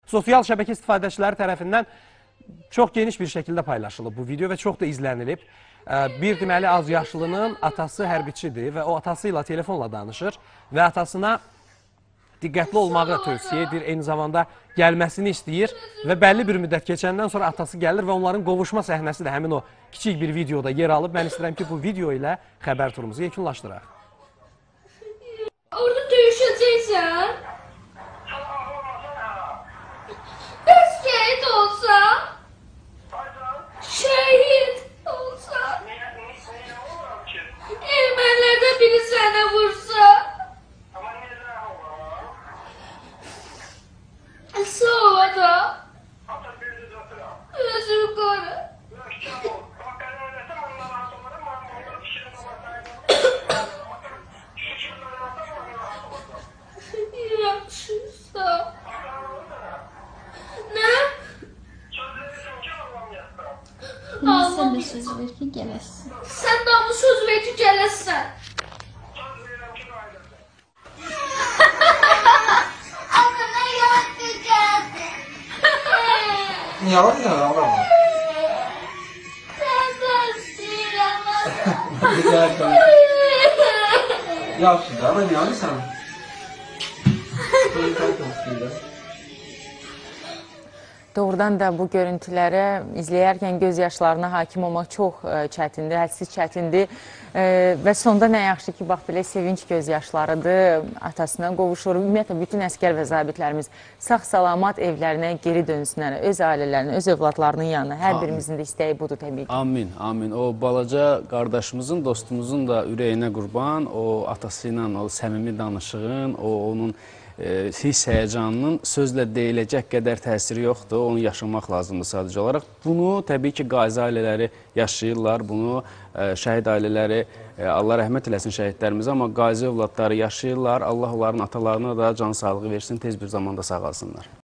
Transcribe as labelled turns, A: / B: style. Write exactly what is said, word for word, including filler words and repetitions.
A: Sosial şəbəkə istifadəçiləri tərəfindən çox geniş bir şəkildə paylaşılıb bu video və çox da izlənilib. Bir deməli azyaşlının atası hərbiçidir və o atası ilə telefonla danışır və atasına diqqətli olmağı tövsiyə edir, eyni zamanda gəlməsini istəyir və bəlli bir müddət keçəndən sonra atası gəlir və onların qovuşma səhnəsi də həmin o kiçik bir videoda yer alıb. Mən istəyirəm ki, bu video ilə xəbər turumuzu yekunlaşdıraq.
B: Orada döyüşəcəksən? Bəs şəhid olsa? Şəhid olsa? Ermənilərdən biri sənə vursa? Sonra da? Özür qoru. Yaxşıysa. Nə?
C: Sən də söz ver ki, gələsən.
B: Sən də bu söz ver ki, gələsən. Anana yalan gəldi.
D: Yalan ya, yalan.
B: Sən də istəyirəm.
D: Güzel. Yaxşı da, ben yanlışam.
E: Doğrudan da bu görüntüləri izləyərkən göz yaşlarına hakim olmaq çox çətindir, hədsiz çətindir və sonda nə yaxşı ki, bax belə sevinç göz yaşlarıdır, atasına qovuşur. Ümumiyyətlə, bütün əskər və zabitlərimiz sağ-salamat evlərinə geri dönsünlər, öz ailələrinə, öz övladlarının yanına. Hər birimizin də istəyi budur təbii ki.
F: Amin, amin. O balaca qardaşımızın, dostumuzun da ürəyinə qurban, o atası ilə o səmimi danışığın, o onun hiss həyəcanının sözlə deyiləcək qədər təsiri yoxdur, onu yaşamaq lazımdır sadəcə olaraq. Bunu təbii ki, qazi ailələri yaşayırlar, bunu şəhid ailələri, Allah rəhmət eləsin şəhidlərimizə, amma qazi övladları yaşayırlar, Allah onların atalarına da can sağlığı versin, tez bir zamanda sağalsınlar.